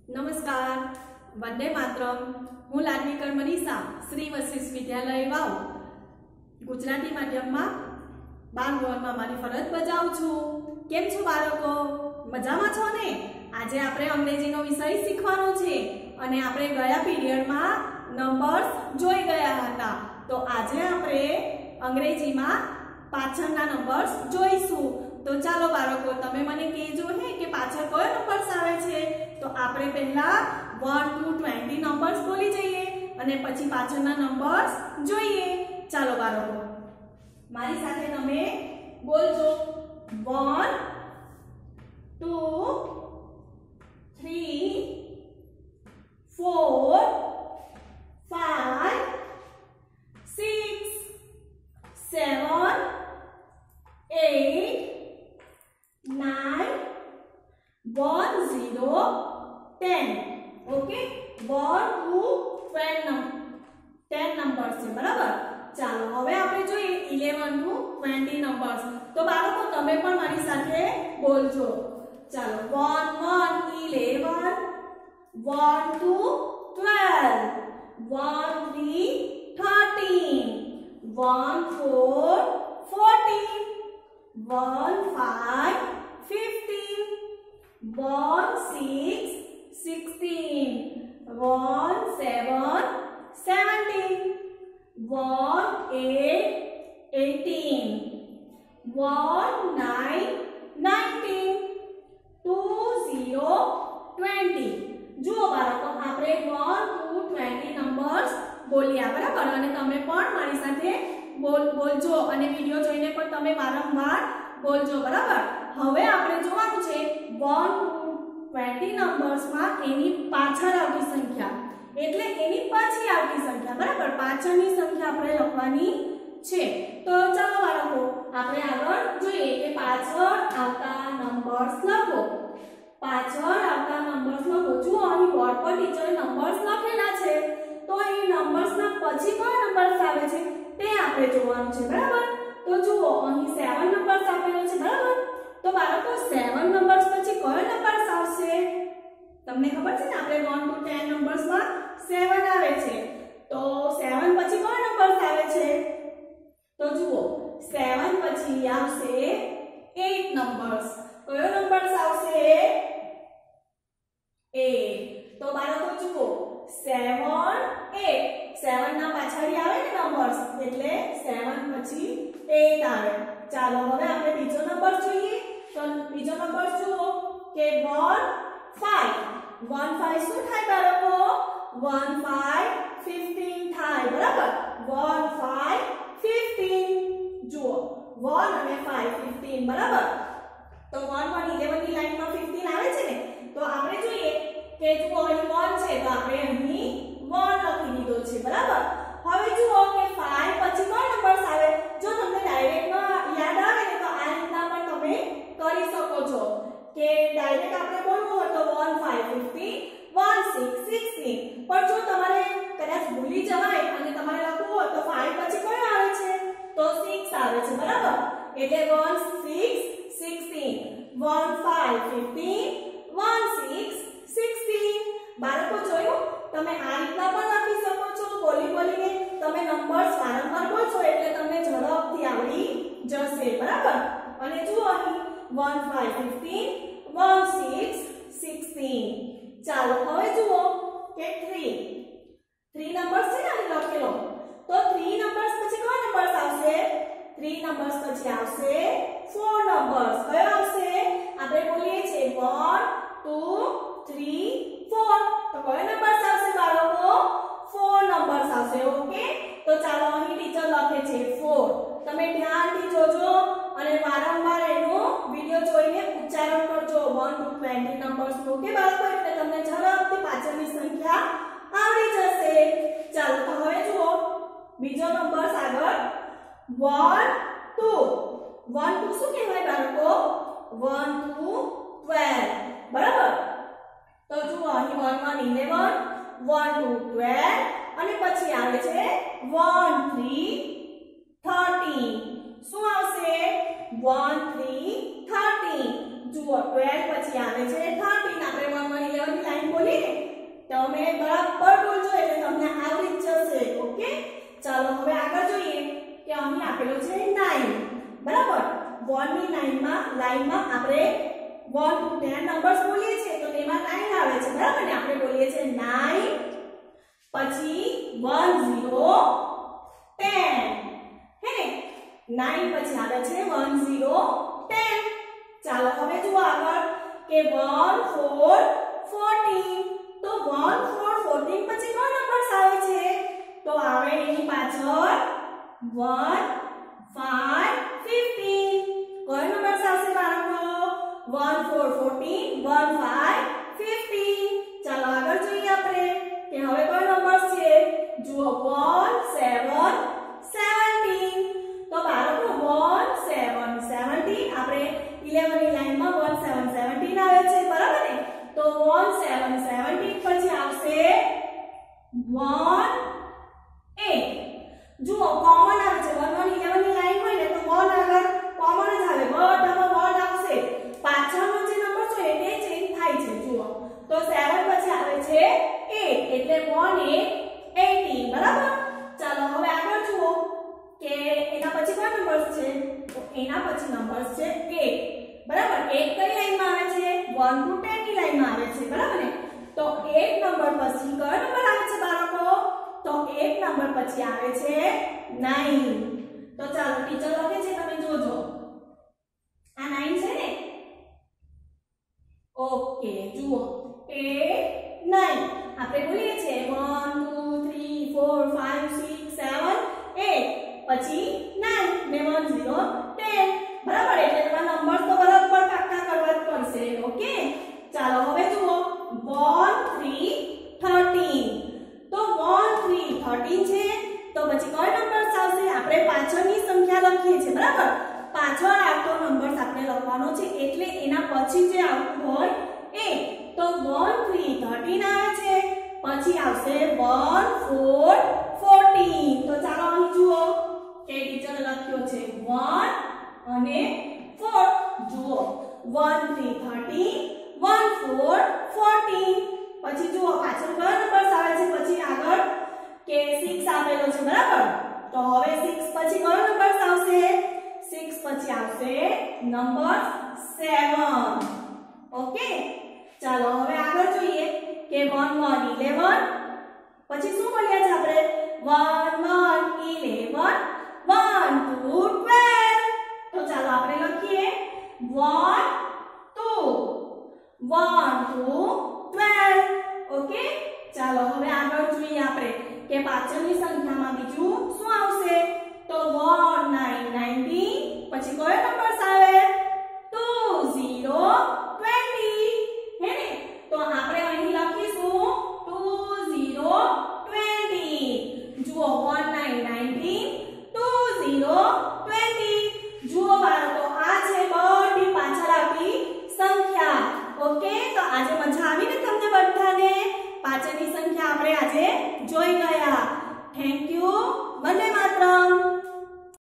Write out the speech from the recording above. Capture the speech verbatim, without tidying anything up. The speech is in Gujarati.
नमस्कार, वंदे मातरम। हूँ लाडवीकर मनीषा श्री वशिष्ठ विद्यालय वाव गुजराती माध्यम में बार धोरण में मारी फरज बजावुं छुं। केम छो बाळको? मजामां छो ने? आजे आपणे अंग्रेजीनो विषय शीखवानो छे अने आपणे गया पीरियड में नंबर्स जोई गया हता। तो आजे आपणे अंग्रेजी में पाछळना नंबर्स जोईशुं। तो चालो बाळको, तमे मने कहेजो हे के पाछळ कयो नंबर्स आवे छे। तो आपणे पहेला वन टू ट्वेंटी नंबर्स बोली जईए अने पछी पाछळना नंबर्स जोईए। चालो बाळको, मारी साथे तमे बोलजो one two three four five six seven eight nine one zero ten. Okay, one two ten ten numbers है बराबर। चलो हवे आपणे जोईए इलेवन टू ट्वेंटी नंबर्स। तो बाळको तमे पण मारी साथे बोलजो। चलो one one eleven, one two twelve, one three thirteen, one four fourteen, one five fifteen, one six sixteen, one seven seventeen, one eight eighteen, one nine nineteen, two zero twenty. जो बाळको आपणे वन टू ट्वेंटी नंबर्स बोल्या बराबर। अने तमे पण मारी साथे बोल बोलजो अने विडियो जोईने पण तमे वारंवार बोलजो बराबर। हवे आपणे जोवानुं छे वन टू ट्वेंटी नंबर्स में एनी पाछळ आवती संख्या एटले एनी पाછી आवती संख्या बराबर। पाछळनी संख्या आपणे लखवानी छे। तो चालो बाळको आपणे આગળ જોઈએ કે પાછળ આવતા નંબર્સ લખો। પાછળ આવતા નંબર્સ લખો। જો અહીં બોર્ડ પર ટીચરે નંબર્સ લખેલા છે તો અહીં નંબર્સના પછી કયા નંબર્સ આવે છે તે આપણે જોવાનું છે બરાબર। તો જુઓ અહીં સેવન નંબર્સ આપેલો છે બરાબર। तो बाळको सेवन नंबर्स પછી કયો નંબર્સ આવશે? તમને ખબર છે ને આપણે वन टू टेन નંબર્સ માં सेवन આવે છે। તો सेवन પછી કયો નંબર્સ આવે છે? તો જુઓ सेवन પછી આવશે एट નંબર્સ। કયો નંબર્સ આવશે? एट। તો બાળકો જુઓ सेवन एट, सेवन ના પાછળ આવે ને નંબર્સ એટલે सेवन પછી एट આવે। ચાલો હવે આપણે બીજો નંબર જોઈએ। તો બીજો નંબર જુઓ કે वन फाइव। वन फाइव શું થાય બાળકો? वन फाइव फिफ्टीन થાય બરાબર। वन फाइव फिफ्टीन જુઓ वन અને फाइव फिफ्टीन બરાબર। તો वन वन इलेवन ની લાઈનમાં फिफ्टीन આવે છે ને। તો આપણે જોઈએ કે જુઓ અહીં वन છે તો આપણે અહીં वन લખી દીધો છે બરાબર। હવે જુઓ કે फाइव પછી કયો નંબર્સ આવે? જો તમને ડાયરેક્ટ યાદ આવે ને તો આ રીતના પણ તમે કરી શકો છો કે ડાયરેક્ટ આપણે બોલવું હોય તો one five fifteen, one six sixteen. પણ જો તમારે કદાચ ભૂલી જવાય અને તમારે લખવું હોય તો फाइव પછી કયો આવે છે? તો सिक्स આવે છે બરાબર। એટલે one six sixteen, one five fifteen, one six sixteen. બાળકો જોયું? તમે આ રીતના પણ લખી શકો છો। બોલી બોલીને તમે નંબર્સ વારંવાર બોલશો એટલે તમને ઝડપથી આવડી જશે બરાબર। અને જુઓ અહીં one five fifteen, one six sixteen. ચાલો હવે જુઓ કે थ्री थ्री નંબર્સ છે ને અહીં લખેલો। તો थ्री નંબર્સ પછી કયો નંબર્સ આવશે? थ्री નંબર્સ પછી આવશે फोर નંબર્સ। કયો આવશે? આપણે બોલીએ છીએ वन टू थ्री फोर। તો કયો નંબર્સ આવશે બાળકો? फोर નંબર્સ આવશે। ઓકે, તો ચાલો અહીં ટીચર લખે છે फोर। તમે ધ્યાનથી જોજો અને વારંવાર એનો વિડિયો જોઈને ઉચ્ચારણ કરજો one two twenty numbers. Okay બાળકો, એટલે તમને ઝડપથી પાછળની સંખ્યા આવડી જશે। ચાલો તો હવે જુઓ બીજો નંબર્સ આગળ वन टू। वन टू શું કહેવાય બાળકો? वन टू ट्वेल्व બરાબર। તો જુઓ અહીં one one eleven, one two twelve અને પછી આવે છે वन थ्री थर्टीन। શું આવશે? One three thirteen. જુઓ ट्वेल्व પછી આવે છે थर्टीन। આપણે वन वन इलेवन ની લાઈન બોલી આપેલો છે nine બરાબર one ની લાઈન માં લાઈન માં આપણે one to ten નંબર્સ બોલીએ છીએ તો તેમાં nine આવે છે બરાબર ને આપણે બોલીએ છીએ nine પછી one zero ten હે ને nine પછી આવે છે one zero ten ચાલો હવે જુઓ આગળ કે one four fourteen તો one four fourteen પછી કયો નંબર્સ આવે છે તો આવે એની પાછળ one five fifteen કયો નંબર્સ આવશે બાળકો one four fourteen one five fifteen ચાલો આગળ જોઈએ આપણે કે હવે કયો નંબર્સ છે જુઓ one seven seventeen તો બાળકો one seven seventeen આપણે eleven ની લાઈનમાં one seven seventeen આવે છે બરાબર ને તો one seven seventeen પછી આવશે one eight જુઓ કોમન આવે છે one one eleven ની લાઈન હોય ને તો one આગળ કોમન જ આવે બધામાં one આવશે પાછળનો જે નંબર છે એ ચેન્જ થાય છે જુઓ તો seven પછી આવે છે eight એટલે one eight eighteen બરાબર ચાલો હવે આગળ જુઓ કે એના પછી કયો નંબર છે તો એના પછી નંબર છે eight બરાબર eight કઈ લાઈનમાં આવે છે one to ten ની લાઈનમાં આવે છે બરાબર ને તો eight નંબર પછી કયો નંબર આવે છે બાળકો તો eight નંબર પછી આવે છે nine તો ચાલો ટીચર લખે છે તમે જોજો આ nine છે ને ઓકે જુઓ eight nine આપણે બોલીએ છીએ one two three four five six seven eight પછી nine ને one zero ten બરાબર એટલે તમારા નંબર તો બરાબર પાક્કા કરવા જ પડશે ઓકે ચાલો હવે જુઓ one three thirteen તો one three thirteen છે તો પછી કયો નંબર આવશે આપણે પાછળની સંખ્યા લખીએ છીએ બરાબર પાછળ આવતો નંબર આપણે લખવાનો છે એટલે એના પછી જે આવતું હોય એ તો one three thirteen આવે છે પછી આવશે one four fourteen તો ચાલો અહીં જુઓ કે ટીચરે લખ્યો છે one અને four જુઓ one three thirteen one four fourteen પછી જુઓ પાછળ કયો નંબર આવે છે પછી આગળ કે six આપેલો છે બરાબર તો હવે six પછી કયો નંબર આવશે six પછી આવશે નંબર seven ઓકે ચાલો હવે આગળ જોઈએ કે one one eleven પછી શું બોલ્યા છે આપણે one one eleven one two twelve તો ચાલો આપણે લખીએ one two one two twelve okay ચાલો હવે આગળ જોઈએ આપણે કે પાછળની સંખ્યામાં બીજું શું આવશે તો one nine nineteen પછી કયો નંબર આવે two zero twenty હે ને તો આપણે અહીં લખીશું two zero twenty જુઓ one nine nineteen two zero twenty જુઓ બાળકો આ છે બધી પાછળ આવતી સંખ્યા ઓકે તો આજે મજા આવી ને તમને બધાને પાછળની સંખ્યા આપણે આજે જોઈ ગયા